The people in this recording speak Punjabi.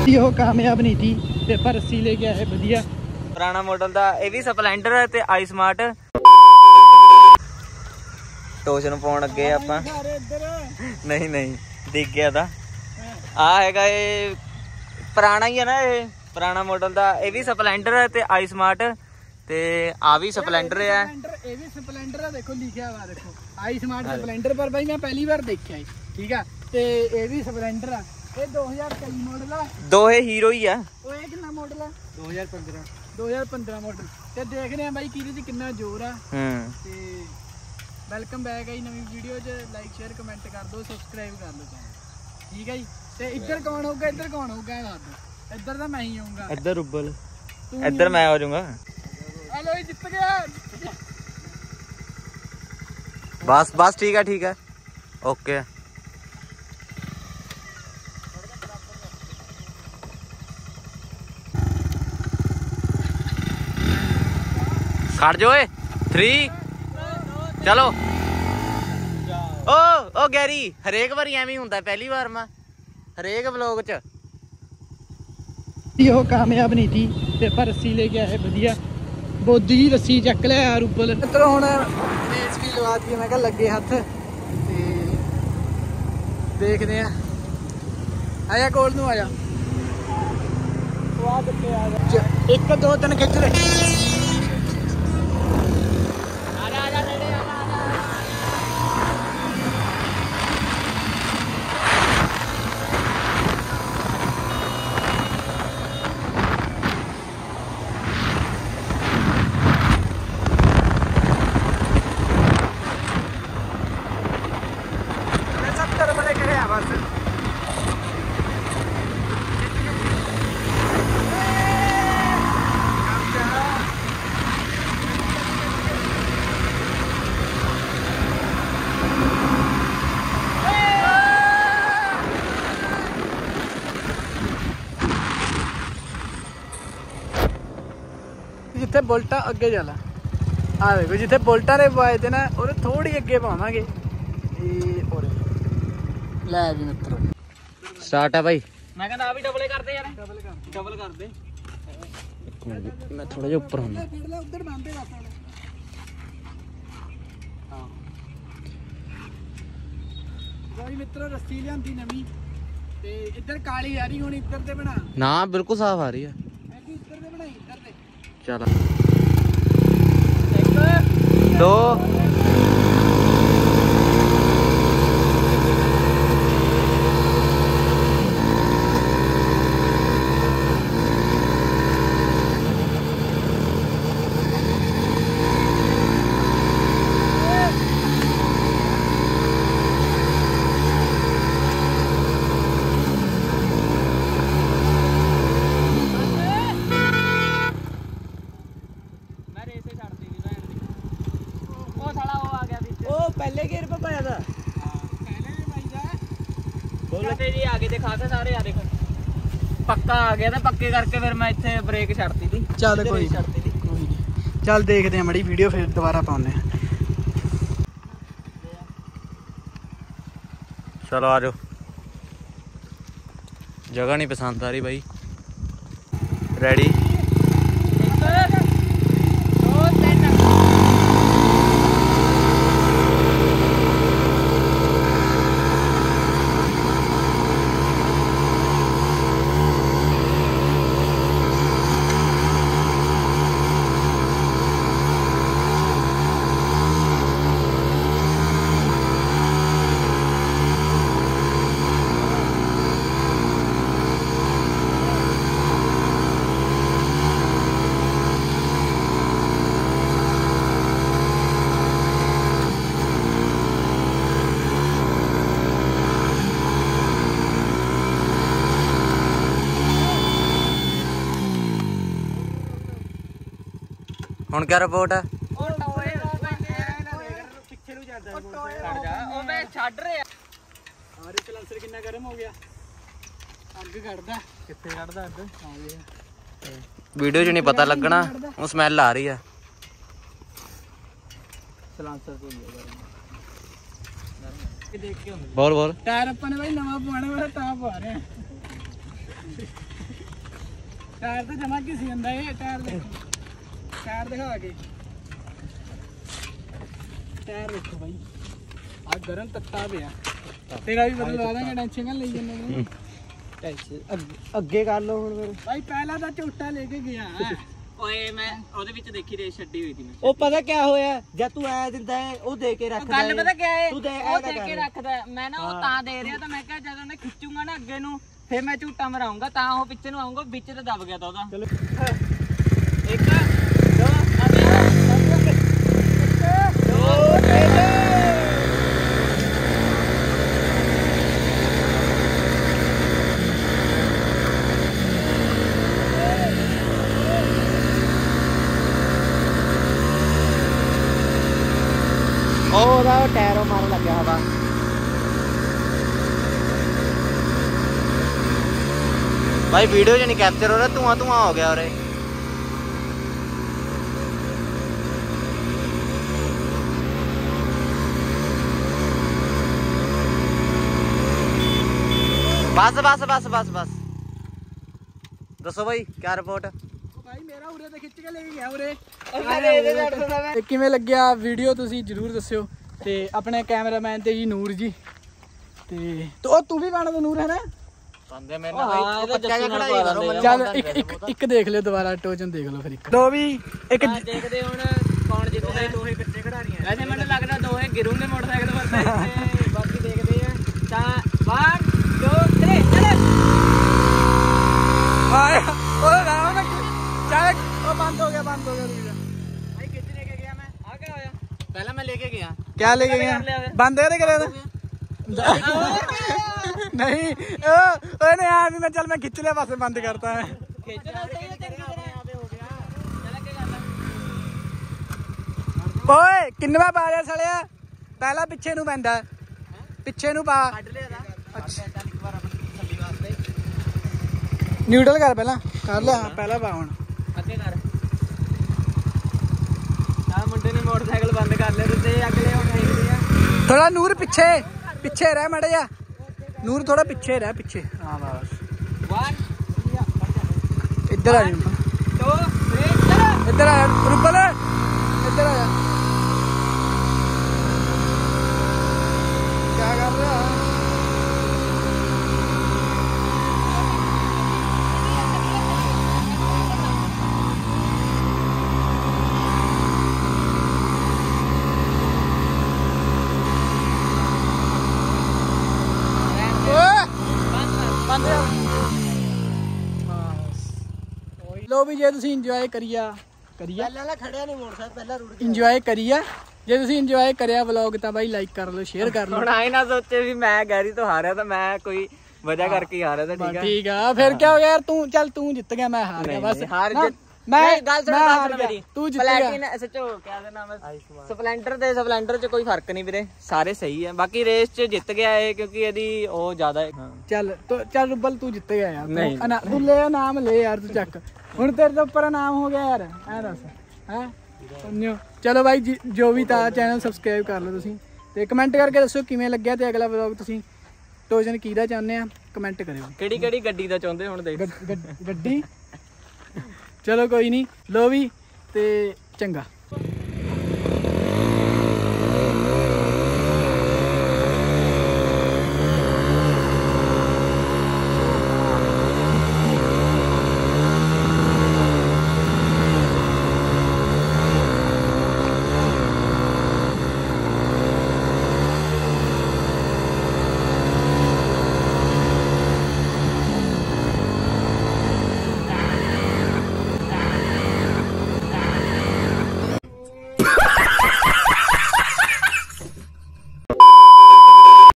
ਉਹ ਕਾਮਯਾਬ ਨਹੀਂ ਥੀ ਤੇ ਪਰ ਅਸੀਂ ਲੈ ਕੇ ਆਏ ਵਧੀਆ ਪੁਰਾਣਾ ਮਾਡਲ ਦਾ। ਇਹ ਵੀ ਸਪਲੈਂਡਰ ਹੈ ਤੇ ਆਈ ਸਮਾਰਟ ਟੋਚ ਨੂੰ ਪਾਉਣ ਅੱਗੇ ਆਪਾਂ ਨਹੀਂ ਨਹੀਂ ਦਿਖ ਗਿਆ ਤਾਂ ਆ ਹੈਗਾ ਇਹ ਪੁਰਾਣਾ ਹੀ ਹੈ ਨਾ, ਇਹ ਪੁਰਾਣਾ ਮਾਡਲ ਦਾ। ਇਹ ਵੀ ਸਪਲੈਂਡਰ ਹੈ ਤੇ ਆਈ ਸਮਾਰਟ ਤੇ ਆ ਵੀ ਸਪਲੈਂਡਰ ਹੈ। ਇਹ ਵੀ ਸਪਲੈਂਡਰ ਆ, ਦੇਖੋ ਲਿਖਿਆ ਵਾ, ਦੇਖੋ ਆਈ ਸਮਾਰਟ ਸਪਲੈਂਡਰ। ਪਰ ਬਾਈ ਮੈਂ ਪਹਿਲੀ ਵਾਰ ਦੇਖਿਆ ਠੀਕ ਆ। ਤੇ ਇਹ ਵੀ ਸਪਲੈਂਡਰ ਆ, ਇਹ 2023 ਮਾਡਲ ਆ। ਦੋਹੇ ਹੀਰੋ ਹੀ ਆ। ਉਹ ਇਹ ਕਿੰਨਾ ਮਾਡਲ ਆ? 2015 ਮਾਡਲ। ਤੇ ਦੇਖਦੇ ਆ ਬਾਈ ਕਿਹਦੇ ਚ ਕਿੰਨਾ ਜ਼ੋਰ ਆ। ਤੇ ਵੈਲਕਮ ਬੈਕ ਹੈ ਨਵੀਂ ਵੀਡੀਓ 'ਚ। ਲਾਈਕ ਸ਼ੇਅਰ ਕਮੈਂਟ ਕਰ ਦਿਓ, ਸਬਸਕ੍ਰਾਈਬ ਕਰ ਲਓ ਚੈਨਲ, ਠੀਕ ਹੈ ਜੀ। ਤੇ ਇੱਧਰ ਕੌਣ ਹੋਊਗਾ, ਇੱਧਰ ਕੌਣ ਹੋਊਗਾ ਦੱਸ ਦਿਓ। ਇੱਧਰ ਤਾਂ ਮੈਂ ਹੀ ਆਊਂਗਾ, ਇੱਧਰ ਉੱਬਲ, ਇੱਧਰ ਮੈਂ ਹੋ ਜਾਊਂਗਾ। ਹਲੋ ਜੀ ਜਿੱਤ ਗਿਆ। ਬਸ ਬਸ ਠੀਕ ਹੈ ਓਕੇ। ਖੜ ਜੋ ਏ 3 ਚਲੋ। ਓ ਗੈਰੀ ਹਰੇਕ ਵਾਰੀ ਐਵੇਂ ਹੁੰਦਾ, ਪਹਿਲੀ ਵਾਰ ਮੈਂ ਹਰੇਕ ਵਲੋਗ ਚ ਉਹ ਕਾਮਯਾਬ ਨਹੀਂ ਥੀ ਤੇ ਪਰ ਰੱਸੀ ਲੈ ਕੇ ਆਏ ਵਧੀਆ। ਬੋਦੀ ਜੀ ਰੱਸੀ ਚੱਕ ਲਿਆ ਯਾਰ ਉੱਪਰ। ਮਿੱਤਰੋ ਹੁਣ ਰੇਸ ਵੀ ਲਵਾਤੀ, ਮੈਂ ਕਿਹਾ ਲੱਗੇ ਹੱਥ ਤੇ ਦੇਖਦੇ ਆ। ਆਇਆ ਕੋਲ ਨੂੰ ਆਇਆ, ਉਹ ਆ ਕਿੱਥੇ ਆ ਗਿਆ। 1 2 3 ਖਿੱਚ ਲੈ। जिथे बुलटा अगे चला आ देखो, जिथे बुलटा ने पाए थे ना और थोड़ी अगे पावे। लै भी मित्रों स्टार्ट है भाई। मैं कहता भी डबल कर दे यार, डबल कर दे। मैं थोड़ा जिहा ऊपर हूं। उधर बांधे बस। हां भाई मित्रों रस्सी लियांदी नवी ते इधर काली आ रही, हुण इधर ते बना ना बिल्कुल साफ आ रही है। इधर ते बनाई, इधर ते चल 1 2 पहले गेर पे पाया था। पहले भी भाई जा बोल तेरी आगे दिखा के सारे यार। देखो पक्का आ गया था, पक्के करके फिर मैं इत्थे ब्रेक छड़ती थी। चल कोई नहीं, चल देखते हैं मड़ी वीडियो फिर दोबारा पाने। चलो आ जाओ। जगह नहीं पसंद आ रही भाई। रेडी ਹੁਣ क्या रिपोर्ट है? वीडियो च नहीं पता लगना, स्मैल आ रही है। बोल बोल। टायर अपन ने भाई नवा पवाना, ता पवा रहे हैं। ਟਾਇਰ ਤੇ ਜਮਾ ਘਿਸੀ ਜਾਂਦਾ ਇਹ ਟਾਇਰ ਦੇਖੋ ਟਾਇਰ ਦਿਖਾ ਕੇ ਟਾਇਰ ਦੇਖੋ ਬਾਈ ਆ ਗਰਮ ਤੱਤਾ ਪਿਆ ਤੇਰਾ ਵੀ ਬਦਲਵਾ ਦਾਂਗੇ ਟੈਨਸ਼ਨ ਕਰ ਲਈ ਜੰਨੇ ਨੂੰ ਅੱਗੇ ਕਰ ਲਓ ਹੁਣ ਫਿਰ ਬਾਈ ਪਹਿਲਾਂ ਤਾਂ ਝੋਟਾ ਲੈ ਕੇ ਗਿਆ ਓਏ ਮੈਂ ਉਹਦੇ ਵਿੱਚ ਦੇਖੀ ਰੇਸ ਛੱਡੀ ਹੋਈ ਸੀ ਮੈਂ ਉਹ ਪਤਾ ਕੀ ਹੋਇਆ ਜਦ ਤੂੰ ਐ ਦਿੰਦਾ ਹੈ ਉਹ ਦੇ ਕੇ ਰੱਖਦਾ ਗੱਲ ਪਤਾ ਕਿਆ ਹੈ ਤੂੰ ਦੇ ਉਹ ਦੇ ਕੇ ਰੱਖਦਾ ਮੈਂ ਨਾ ਉਹ ਤਾਂ ਦੇ ਰਿਹਾ ਤਾਂ ਮੈਂ ਕਿਹਾ ਜਦੋਂ ਮੈਂ ਖਿੱਚੂਗਾ ਨਾ ਅੱਗੇ ਨੂੰ ਫਿਰ ਮੈਂ ਝੂਟਾ ਮਰਾਉਂਗਾ ਤਾਂ ਉਹ ਪਿੱਛੇ ਨੂੰ ਆਉਂਗਾ ਵਿੱਚ ਤੇ ਦਬ ਗਿਆ ਤਾਂ ਉਹਦਾ ਚਲੋ 1 2 ਉਹਦਾ ਟਾਇਰ ਮਾਰਨ ਲੱਗਿਆ ਹਵਾ भाई वीडियो जो नहीं कैप्चर हो रहा धुआं धुआं हो गया और बस बस बस बस बस दसो भाई क्या रिपोर्ट ਭਾਈ ਮੇਰਾ ਉਰੇ ਤੇ ਖਿੱਚ ਕੇ ਲੈ ਕੇ ਗਿਆ ਉਰੇ ਕਿਵੇਂ ਲੱਗਿਆ ਵੀਡੀਓ ਤੁਸੀਂ ਜਰੂਰ ਦੱਸਿਓ ਤੇ ਆਪਣੇ ਕੈਮਰਾਮੈਨ ਤੇ ਜੀ ਨੂਰ ਜੀ ਤੇ ਉਹ ਤੂੰ ਵੀ ਗਾਣਾ ਦਾ ਨੂਰ ਹੈ ਨਾ ਬੰਦੇ ਮੇਰੇ ਨਾਲ ਭਾਈ ਪੱਕਾ ਜਿਹਾ ਖੜਾਈ ਕਰੋ ਚੱਲ ਇੱਕ ਦੇਖ ਲਿਓ ਦੁਬਾਰਾ ਟੋਚਨ ਦੇਖ ਲਓ ਫਿਰ ਇੱਕ ਦੋ ਵੀ ਇੱਕ ਦੇਖਦੇ ਹੁਣ ਕੌਣ ਜਿੱਤਦਾ ਦੋਹੇ ਕੱਚੇ ਖਿਡਾਰੀਆਂ ਵੈਸੇ ਮੈਨੂੰ ਲੱਗਦਾ ਦੋਹੇ ਗਿਰੂਗੇ ਮੋਟਰਸਾਈਕਲ ਪਰ ਤੇ ਬਾਕੀ ਦੇਖਦੇ ਆ ਤਾਂ 1 2 3 ਚੱਲ ਆਇਆ ਉਹ ਗਾਣਾ ਨਾ ਚੱਲ ਉਹ ਬੰਦ ਹੋ ਗਿਆ ਵੀਰ ਭਾਈ ਕਿੱਥੇ ਲੈ ਕੇ ਗਿਆ ਮੈਂ ਆ ਕਿਆ ਹੋਇਆ ਪਹਿਲਾਂ ਮੈਂ ਲੈ ਕੇ ਗਿਆ ਕਿਆ ਲੈ ਕੇ ਗਿਆ ਬੰਦ ਕਰੇ ਕਰਿਆ ਤਾਂ ਨਹੀਂ ਉਹਨੇ ਆ ਵੀ ਮੈਂ ਚੱਲ ਮੈਂ ਖਿੱਚ ਲਿਆ ਪਾਸੇ ਬੰਦ ਕਰਤਾ ਹੈ ਓਏ ਕਿੰਨਵਾ ਪਾ ਲਿਆ ਸੜਿਆ ਪਹਿਲਾਂ ਪਿੱਛੇ ਨੂੰ ਪੈਂਦਾ ਪਿੱਛੇ ਨੂੰ ਪਾ ਨਿਊਟਰਲ ਕਰ ਪਹਿਲਾਂ ਕਰ ਲਿਆ ਪਹਿਲਾਂ ਪਾ ਹੁਣ ਅੱਗੇ ਕਰ ਆ ਮੁੰਡੇ ਨੇ ਮੋਟਰਸਾਈਕਲ ਬੰਦ ਕਰ ਲਿਆ ਤੇ ਅਗਲੇ ਹੁਣ ਦੇਖਦੇ ਆ ਥੋੜਾ ਨੂਰ ਪਿੱਛੇ ਰਹਿ ਮੜ ਜਾ ਨੂਰ ਥੋੜਾ ਪਿੱਛੇ ਰਹਿ ਪਿੱਛੇ ਹਾਂ ਬਸ 1 ਇੱਧਰ ਆ ਜਾ 2 3 ਇੱਧਰ ਆ ਰੁਬਲ ਇੱਧਰ ਆ ਜਾ ਕੀ ਕਰ ਰਿਹਾ ਲੋ ਵੀ ਜੇ ਤੁਸੀਂ ਇੰਜੋਏ ਕਰੀਆ ਪਹਿਲਾਂ ਖੜਿਆ ਨਹੀਂ ਮੋਟਰਸਾਈਕਲ ਪਹਿਲਾਂ ਰੁੜ ਇੰਜੋਏ ਕਰੀਆ ਜੇ ਤੁਸੀਂ ਇੰਜੋਏ ਕਰਿਆ ਵਲੌਗ ਤਾਂ ਬਾਈ ਲਾਈਕ ਕਰ ਲਓ ਸ਼ੇਅਰ ਕਰ ਲਓ ਹੁਣ ਆਏ ਨਾ ਸੋਚੇ ਵੀ ਮੈਂ ਗੈਰੀ ਤੋਂ ਹਾਰਿਆ ਤਾਂ ਮੈਂ ਕੋਈ ਵਜ੍ਹਾ ਕਰਕੇ ਹੀ ਹਾਰਿਆ ਤਾਂ ਠੀਕ ਆ ਠੀਕ ਆ ਫਿਰ ਕੀ ਹੋ ਗਿਆ ਯਾਰ ਤੂੰ ਜਿੱਤ ਗਿਆ ਮੈਂ ਹਾਰ ਗਿਆ ਬਸ ਮੈਂ ਗੱਲ ਸੁਣ ਮੇਰੀ ਤੂੰ ਜਿੱਤ ਗਿਆ ਪਲੈਟਿਨ ਸੱਚੋ ਕਿਆ ਦਾ ਨਾਮ ਹੈ ਸਪਲੈਂਡਰ ਚ ਕੋਈ ਫਰਕ ਨਹੀਂ ਵੀਰੇ ਸਾਰੇ ਸਹੀ ਹੈ ਬਾਕੀ ਰੇਸ ਚ ਜਿੱਤ ਗਿਆ ਇਹ ਕਿਉਂਕਿ ਇਹਦੀ ਉਹ ਜ਼ਿਆਦਾ ਹੈ ਚੱਲ ਰੁਬਲ ਤੂੰ ਜਿੱਤ ਗਿਆ ਯਾਰ ਤੂੰ ਲੈ ਨਾਮ ਲੈ ਯਾਰ ਤੂੰ ਚੱਕ ਹੁਣ ਤੇਰੇ ਤੋਂ ਉੱਪਰ ਨਾਮ ਹੋ ਗਿਆ ਯਾਰ ਐ ਦੱਸ ਹੈ ਚਲੋ ਬਾਈ ਜੋ ਵੀ ਤਾਂ ਚੈਨਲ ਸਬਸਕ੍ਰਾਈਬ ਕਰ ਲਓ ਤੁਸੀਂ ਤੇ ਕਮੈਂਟ ਕਰਕੇ ਦੱਸੋ ਕਿਵੇਂ ਲੱਗਿਆ ਤੇ ਅਗਲਾ ਵਲੌਗ ਤੁਸੀਂ ਟੋਜਨ ਕਿਹਦਾ ਚਾਹੁੰਦੇ ਆ ਕਮੈਂਟ ਕਰਿਓ ਕਿਹੜੀ ਗੱਡੀ ਦਾ ਚਾਹੁੰਦੇ ਹੁਣ ਦੇਖ ਗੱਡੀ ਚਲੋ ਕੋਈ ਨਹੀਂ ਲੋ ਵੀ ਤੇ ਚੰਗਾ।